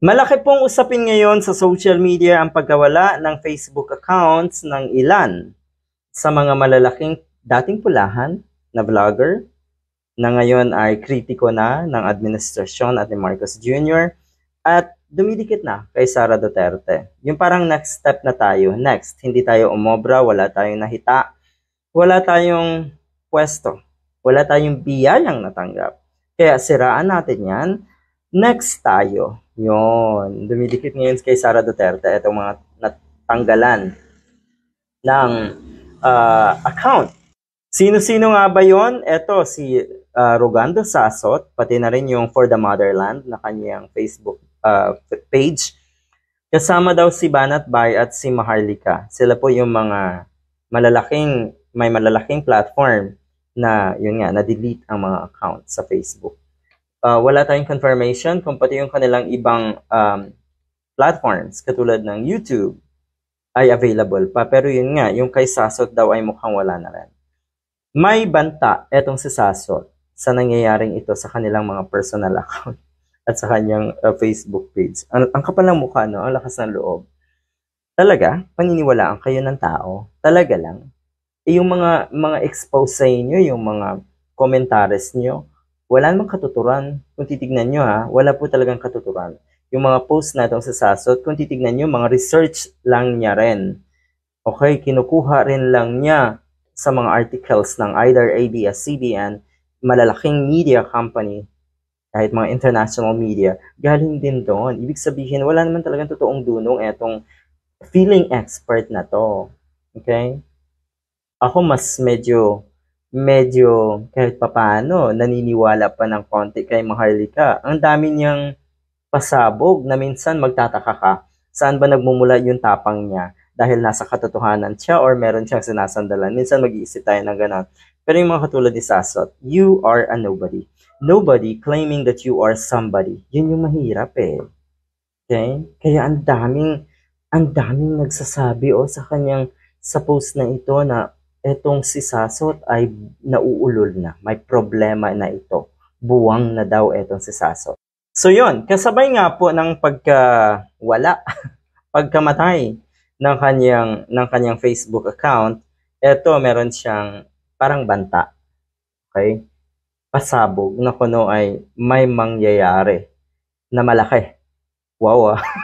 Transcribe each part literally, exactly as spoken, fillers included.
Malaki pong usapin ngayon sa social media ang pagkawala ng Facebook accounts ng ilan sa mga malalaking dating pulahan na vlogger na ngayon ay kritiko na ng administrasyon at ni Marcos Junior at dumidikit na kay Sara Duterte. Yung parang next step na tayo. Next, hindi tayo umobra, wala tayong nahita, wala tayong pwesto, wala tayong biyayang natanggap. Kaya siraan natin yan. Next tayo. Yon, dumidikit ngayon kay Sara Duterte itong mga natanggalan ng uh, account. Sino-sino nga ba yon? Ito si uh, Rogando Sasot, pati na rin yung For the Motherland na kanyang Facebook uh, page. Kasama daw si Banat Bay at si Maharlika. Sila po yung mga malalaking, may malalaking platform na yun nga, na-delete ang mga account sa Facebook. Uh, wala tayong confirmation kung pati yung kanilang ibang um, platforms katulad ng YouTube ay available pa. Pero yun nga, yung kay Sasot daw ay mukhang wala na rin. May banta etong si Sasot sa nangyayaring ito sa kanilang mga personal account at sa kanyang uh, Facebook page. Ang, ang kapal ng mukha, no? Ang lakas ng loob. Talaga, paniniwalaan kayo ng tao. Talaga lang. E yung mga, mga expose sa inyo, yung mga commentaries nyo, wala namang katuturan. Kung titignan nyo ha, wala po talagang katuturan. Yung mga post na itong sa Sasot, kung titignan nyo, mga research lang niya rin. Okay, kinukuha rin lang niya sa mga articles ng either A B S C B N, malalaking media company, kahit mga international media, galing din doon. Ibig sabihin, wala naman talagang totoong dunong etong feeling expert na to. Okay? Ako mas medyo medyo kahit papaano naniniwala pa ng konti kay Maharlika. Ang dami niyang pasabog na minsan magtataka ka saan ba nagmumula yung tapang niya dahil nasa katotohanan siya or meron siyang sinasandalan. Minsan mag-iisip tayo ng gano'n. Pero yung mga katulad ni Sasot, you are a nobody. Nobody claiming that you are somebody. Yun yung mahirap eh. Okay? Kaya ang daming ang daming nagsasabi oh, sa kanyang sa post na ito na etong si Sasot ay nauulol na. May problema na ito. Buwang na daw etong si Sasot. So yun, kasabay nga po ng pagkawala, pagkamatay ng kanyang, ng kanyang Facebook account, eto meron siyang parang banta. Okay? Pasabog na kuno ay may mangyayari na malaki. Wow ah.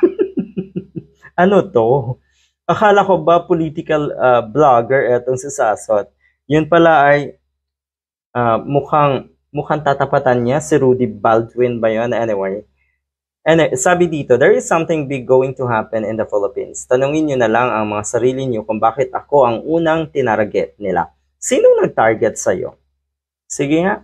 Ano to? Akala ko ba political uh, blogger etong si Sasot? Yun pala ay uh, mukhang mukhang tatapatan niya si Rudy Baldwin ba yun? Anyway. Anyway, sabi dito, there is something big going to happen in the Philippines. Tanungin niyo na lang ang mga sarili niyo kung bakit ako ang unang tinarget nila. Sinong nag-target sa'yo? Sige nga.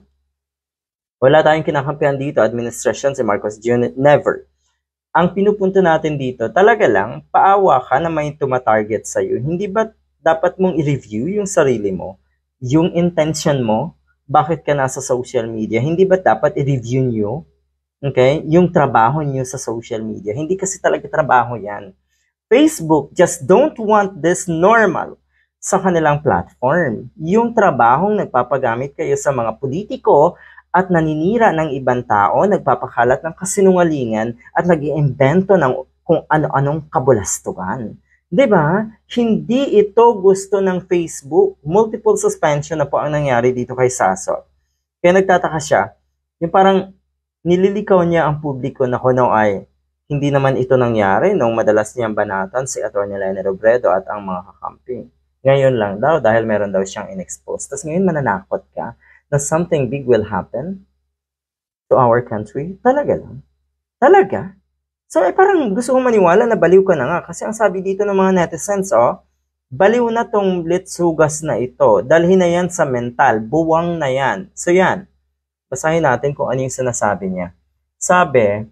Wala tayong kinakampihan dito, administrasyon si Marcos Junior Never. Ang pinupunto natin dito, talaga lang, paawa ka na may tumatarget sa'yo. Hindi ba dapat mong i-review yung sarili mo? Yung intention mo? Bakit ka nasa social media? Hindi ba dapat i-review nyo? Okay? Yung trabaho nyo sa social media. Hindi kasi talaga trabaho yan. Facebook just don't want this normal sa kanilang platform. Yung trabahong nagpapagamit kayo sa mga politiko at naninira ng ibang tao, nagpapakalat ng kasinungalingan at nag-iimbento ng kung ano-anong kabulastugan. Diba? Hindi ito gusto ng Facebook. Multiple suspension na po ang nangyari dito kay Sasot. Kaya nagtataka siya. Yung parang nililikaw niya ang publiko na kuno ay hindi naman ito nangyari nung madalas niyang banatan si Atty. Leni Robredo at ang mga kakamping. Ngayon lang daw dahil meron daw siyang in-expose. Tapos ngayon mananakot ka na something big will happen to our country? Talaga lang? Talaga? So, eh, parang gusto kong maniwala na baliw ka na nga. Kasi ang sabi dito ng mga netizens, oh, baliw na tong litsugas na ito. Dalhin na yan sa mental. Buwang na yan. So, yan. Basahin natin kung ano yung sinasabi niya. Sabi,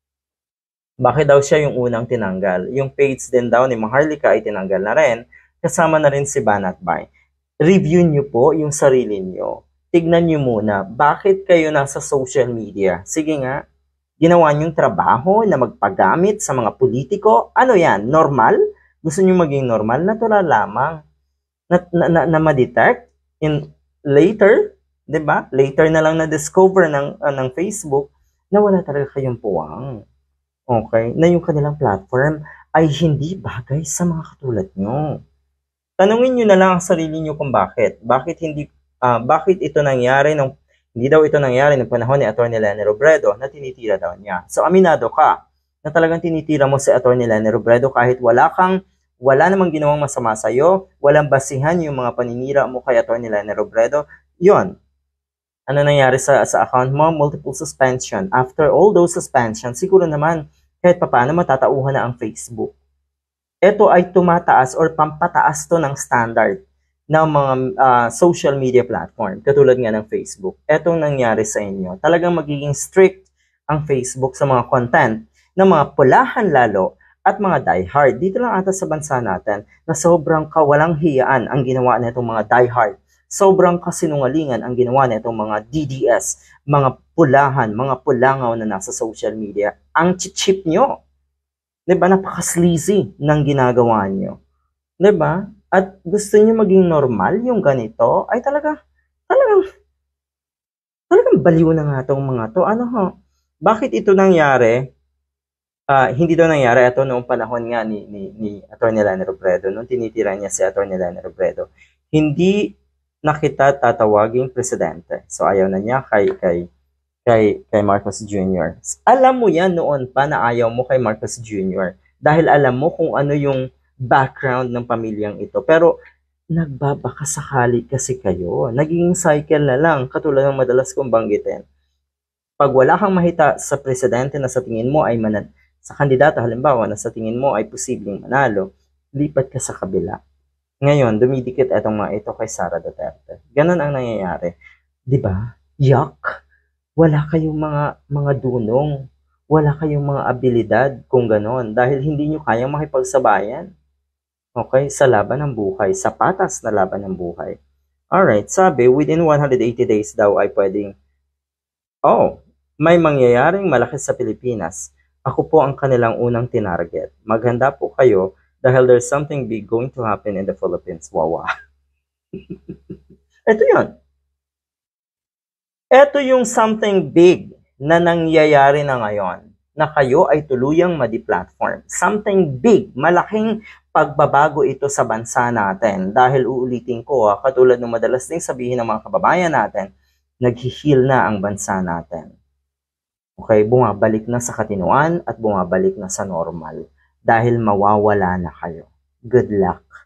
bakit daw siya yung unang tinanggal? Yung page din daw ni Maharlika ay tinanggal na rin. Kasama na rin si Banat Bay. Review niyo po yung sarili niyo. Tignan nyo muna, bakit kayo nasa social media? Sige nga, ginawa nyong trabaho na magpagamit sa mga politiko. Ano yan? Normal? Gusto nyo maging normal? Natural lamang. Na, na, na, na ma-detect in later, diba? Later na lang na-discover ng, uh, ng Facebook na wala talaga kayong puwang. okay, na yung kanilang platform ay hindi bagay sa mga katulad nyo. Tanungin nyo na lang ang sarili nyo kung bakit. Bakit hindi ah, bakit ito nangyari nung hindi daw ito nangyari ng panahon ni Atty. Leni Robredo na tinitira daw niya. So aminado ka na talagang tinitira mo si Atty. Leni Robredo kahit wala kang wala namang ginawang masama sa iyo, walang basihan yung mga paninira mo kay Atty. Leni Robredo. Yon. Ano nangyari sa sa account mo? Multiple suspension. After all those suspensions, siguro naman kahit papaano matatauhan na ang Facebook. Ito ay tumataas or pampataas to ng standard ng mga uh, social media platform, katulad nga ng Facebook. Etong nangyari sa inyo, talagang magiging strict ang Facebook sa mga content ng mga pulahan lalo at mga diehard. Dito lang ata sa bansa natin na sobrang kawalang hiyaan ang ginawa nitong mga diehard. Sobrang kasinungalingan ang ginawa nitong mga D D S, mga pulahan, mga pulangaw na nasa social media. Ang chip nyo. Diba? Napaka-sleazy ng ginagawa nyo. Diba? At gusto nyo maging normal yung ganito, ay talaga, talagang, talagang baliw na nga itong mga to. Ano ho? Bakit ito nangyari? Uh, hindi daw nangyari ito noong panahon nga ni, ni, ni Atty. Leni Robredo, nung tinitira niya si Atty. Leni Robredo. Hindi na kita tatawaging presidente. So ayaw na niya kay, kay Kay, kay Marcos Junior Alam mo yan noon pa na ayaw mo kay Marcos Junior Dahil alam mo kung ano yung background ng pamilyang ito. Pero nagbabakasakali kasi kayo. Naging cycle na lang, katulad ng madalas kong banggitin. Pag wala kang mahita sa presidente na sa tingin mo ay manad, sa kandidato halimbawa na sa tingin mo ay posibleng manalo, lipat ka sa kabila. Ngayon, dumidikit etong mga ito kay Sara Duterte. Ganon ang nangyayari. Diba? Yuck! Wala kayong mga mga dunong, wala kayong mga abilidad kung ganon dahil hindi nyo kayang makipagsabayan. Okay, sa laban ng buhay, sa patas na laban ng buhay. Alright, sabi, within one hundred eighty days daw ay pwedeng, oh, may mangyayaring malaki sa Pilipinas. Ako po ang kanilang unang tinarget. Maghanda po kayo dahil there's something big going to happen in the Philippines. Wawa. Ito yun. Ito yung something big na nangyayari na ngayon, na kayo ay tuluyang madi-platform. Something big, malaking pagbabago ito sa bansa natin. Dahil uulitin ko, ah, katulad ng madalas ding sabihin ng mga kababayan natin, nag-heal na ang bansa natin. Okay, bumabalik na sa katinuan at bumabalik na sa normal. Dahil mawawala na kayo. Good luck.